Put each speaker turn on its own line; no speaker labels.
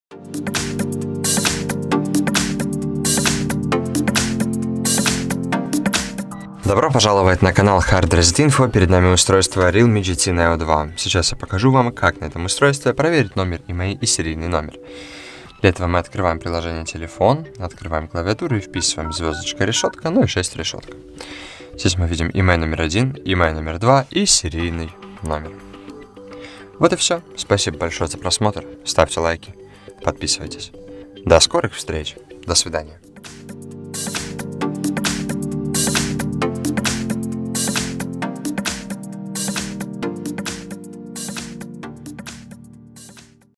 Добро пожаловать на канал Hard Reset Info. Перед нами устройство Realme GT Neo 2. Сейчас я покажу вам, как на этом устройстве проверить номер email и серийный номер. Для этого мы открываем приложение телефон, открываем клавиатуру и вписываем звездочка решетка, ну и 6 решетка. Здесь мы видим email номер 1, email номер 2 и серийный номер. Вот и все. Спасибо большое за просмотр. Ставьте лайки, подписывайтесь. До скорых встреч. До свидания.